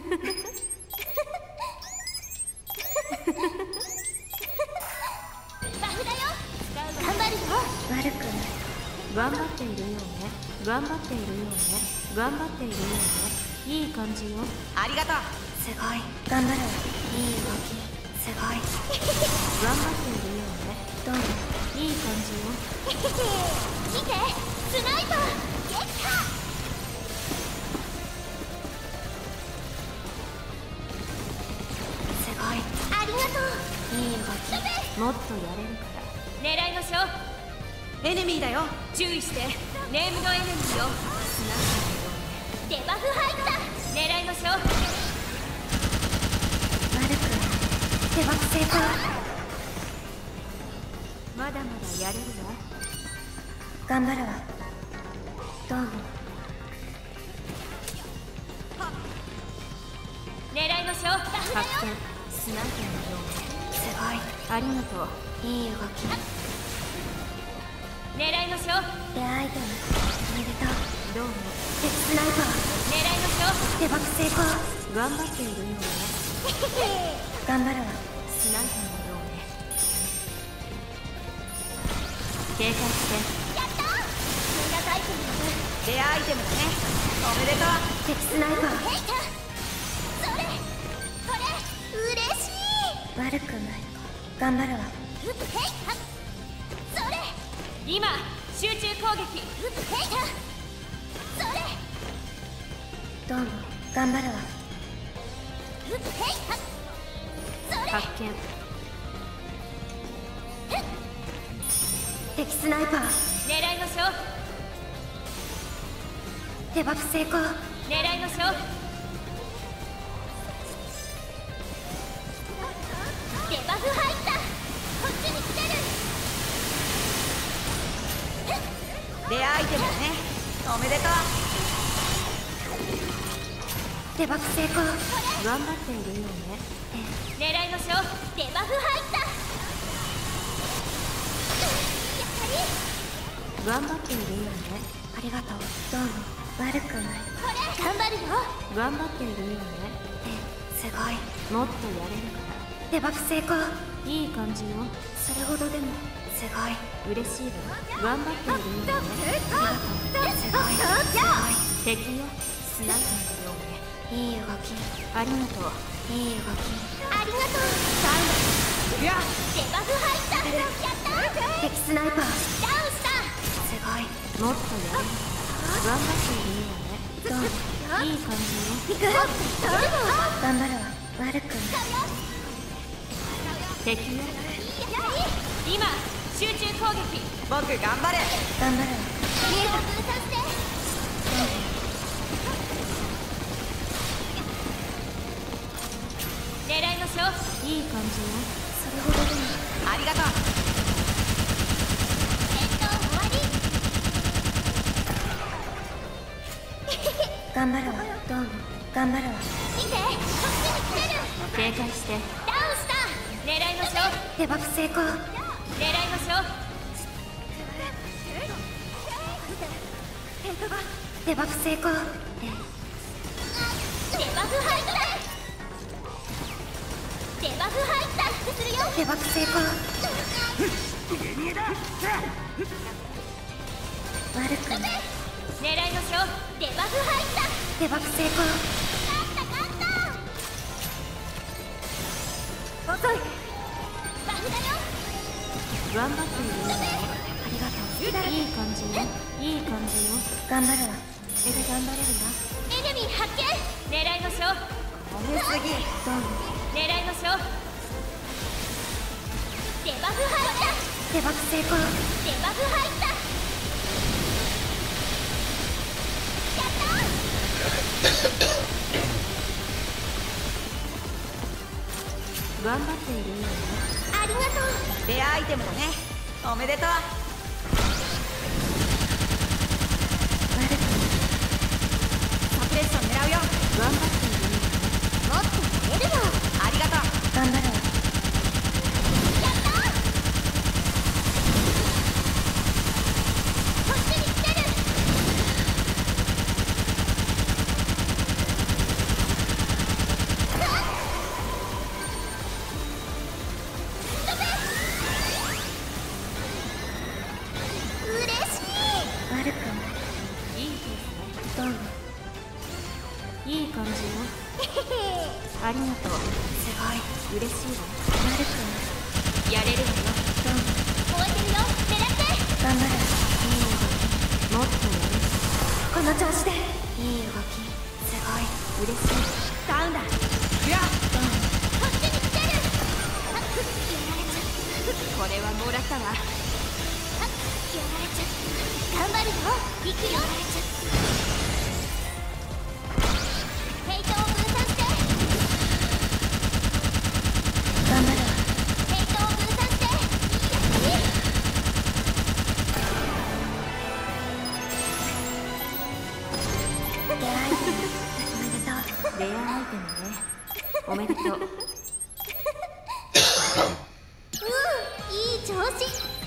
バフだよ。頑張るよ。 悪くない。頑張っているようね。頑張っているようね。頑張っているようね。いい感じよ。 ありがとう。 すごい。頑張るわ。いい動き。すごい。頑張っているようね。どうも。いい感じよ。 見て、スナイパー撃破。 すごい。 ありがとう。 いい動き。もっとやれるから。 狙いましょう。エネミーだよ。注意して。ネームのエネミーよ。 スナッデバフ入った。狙いましょう。 悪くない。デバフ成功。まだまだやれるわ。頑張るわ。どうも。 狙いましょう。 発見。スナイパーのようすごい。ありがとう。いい動き。 狙いましょう。 レアアイテムおめでとう。どうも。敵スナイパー狙いましょう。 デバフ成功。頑張っているようね。頑張るわ。スナイパーのようね。警戒して。 やったー。こんなタイプのレアアイテムだね。おめでとう。 敵スナイパー。 ヘイタそれこれ嬉しい。 悪くない。頑張るわ。 ヘイタそれ今集中攻撃。ヘイタそれどうも。頑張るわ。 ヘイタそれ発見。敵スナイパー狙いましょう。 デバフ成功。 狙いましょう。デバフ入った。こっちに来てる。レアアイテムだね。おめでとう。 デバフ成功。頑張っているよね。 狙いましょう。デバフ入った。 頑張っているよね。ありがとう。どうも。悪くない。 これ頑張るよ。 頑張っているよね。すごい。もっとやれるから。デバフ成功。いい感じよ。それほどでも。すごい。嬉しいわ。頑張っているよね。ありがとう。すごい。すごい。敵よ。スナイパーのようね。いい動き。ありがとう。いい動き。 ありがとう。 いや。 デバフ入った。やった敵スナイパー。 ダウンしたすごい。もっとやれる。頑張っているよね。どうも。いい感じよ。 行く。 頑張るわ。悪くない。敵よ。 今集中攻撃。僕頑張れ。 頑張るわ。 家を分散して。狙いましょう。 いい感じよ。それほどでも。 ありがとう。戦闘終わり。 頑張るわ。どうも。頑張るわ。 見て、こっちに来てる。 警戒して。 ダウンした。狙いましょう。 デバフ成功。 狙いましょう。 デバフ成功。 デバフ入った。デバフ入ったするよ。 デバフ成功。悪くない。 狙いましょう。デバフ入った。 デバフ成功。 勝った遅い。 バフだよ。 頑張っているよね。ありがとう。いい感じよ。いい感じよ。頑張るわ。それで頑張れるな。 エネミー発見。狙いましょう。 褒めすぎ。どうも。 狙いましょう。デバフ入った。 デバフ成功。 デバフ入った。やった頑張っているよね。 ありがとう。レアアイテムだね。おめでとう。 悪くない。 サプレッション狙うよ。 頑張っているよね。 もっとやれるよ。ありがとう。 頑張るわ。 やったー。こっちに来てる。 どうも。いい感じよ。ありがとう。すごい嬉しいわ。なるくんやれるわよ。どうも。 燃えてるよ、狙って頑張る。いい動きもっとやる。この調子でいい動きすごい嬉しい。ダウンだ。いやどうも。 こっちに来てる。あっ、やられちゃう。 これはもらったわ。 あっ、やられちゃう。頑張るよ、行くよ。ヘイトを分散して。 頑張るわ。 ヘイトを分散して。 レアアイテムおめでとう。レアアイテムね。おめでとう。 いい調子。